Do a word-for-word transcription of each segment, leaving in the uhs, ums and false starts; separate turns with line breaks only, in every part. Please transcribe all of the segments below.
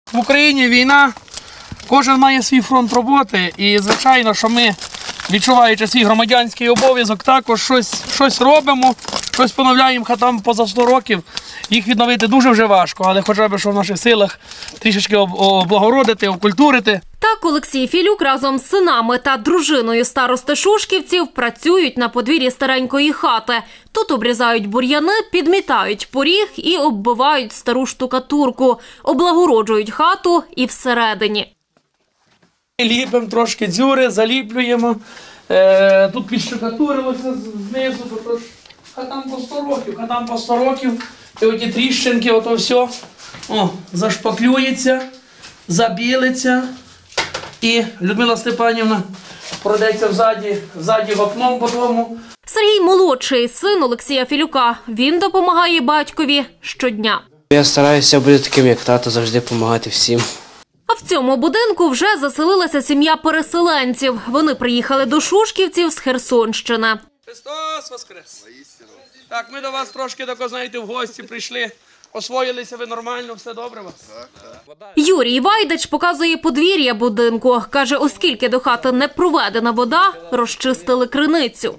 В Україні війна, кожен має свій фронт роботи і, звичайно, що ми, відчуваючи свій громадянський обов'язок, також щось, щось робимо, щось поновляємо хатам поза сто років. Їх відновити дуже вже важко, але хоча б, що в наших силах трішечки облагородити, окультурити.
Так Олексій Філюк разом з синами та дружиною старости Шушківців працюють на подвір'ї старенької хати. Тут обрізають бур'яни, підмітають поріг і оббивають стару штукатурку. Облагороджують хату і всередині.
Ліпимо трошки дзюри, заліплюємо. Е, тут підштукатурилося знизу, тож хатам по сто років, хатам по сто років. І оті тріщинки, ото все о, зашпаклюється, забілиться. І Людмила Степанівна пройдеться взаді, взаді в окном по тому.
Сергій – молодший син Олексія Філюка. Він допомагає батькові щодня.
Я стараюся бути таким, як тато, завжди допомагати всім.
А в цьому будинку вже заселилася сім'я переселенців. Вони приїхали до Шушківців з Херсонщини.
Христос воскрес! Так, ми до вас трошки, тако, знаєте, в гості прийшли. Освоїлися ви нормально, все добре у вас?
Юрій Вайдач показує подвір'я будинку. Каже, оскільки до хати не проведена вода, розчистили криницю.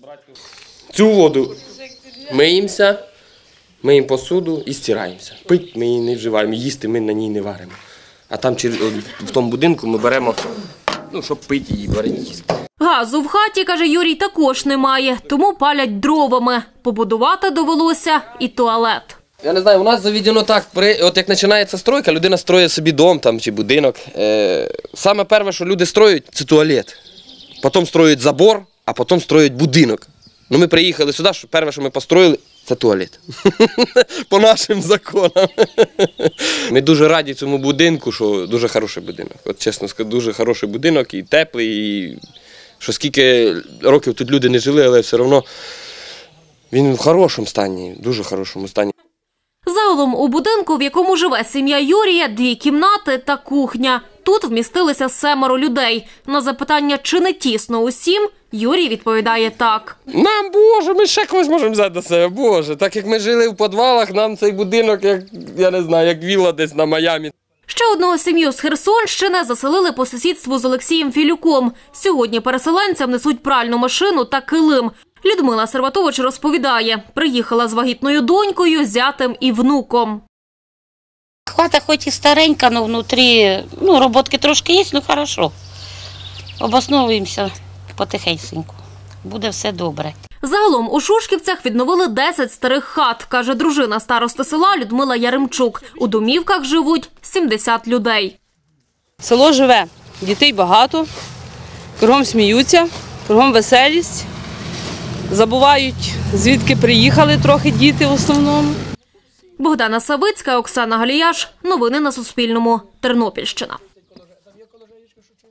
Цю воду миємося, миємо посуду і стираємося. Пить ми її не вживаємо, їсти ми на ній не варимо. А там в тому будинку ми беремо, ну, щоб пити її, варити їсти.
Газу в хаті, каже Юрій, також немає, тому палять дровами. Побудувати довелося і туалет.
Я не знаю, у нас заведено так, от як починається стройка, людина строїть собі дом там, чи будинок. Е, саме перше, що люди строять, це туалет. Потім строять забор, а потім строять будинок. Ну, ми приїхали сюди, що перше, що ми построїли, це туалет. По нашим законам. Ми дуже раді цьому будинку, що дуже хороший будинок. От чесно скажу, дуже хороший будинок, і теплий, і що скільки років тут люди не жили, але все одно він в хорошому стані, дуже хорошому стані.
Загалом у будинку, в якому живе сім'я Юрія, дві кімнати та кухня. Тут вмістилися семеро людей. На запитання, чи не тісно усім, Юрій відповідає так.
Нам, Боже, ми ще когось можемо взяти до себе, Боже. Так як ми жили в підвалах, нам цей будинок, як, я не знаю, як вілла десь на Майамі.
Ще одного сім'ю з Херсонщини заселили по сусідству з Олексієм Філюком. Сьогодні переселенцям несуть пральну машину та килим. Людмила Серватович розповідає, приїхала з вагітною донькою, зятем і внуком.
Хата хоч і старенька, але внутрі, ну, роботки трошки є, ну, хорошо. Обосновуємося потихеньку. Буде все добре.
Загалом у Шушківцях відновили десять старих хат, каже дружина старости села Людмила Яремчук. У домівках живуть сімдесят людей.
Село живе, дітей багато, кругом сміються, кругом веселість. Забувають, звідки приїхали трохи діти в основному.
Богдана Савицька, Оксана Галіяш. Новини на Суспільному. Тернопільщина.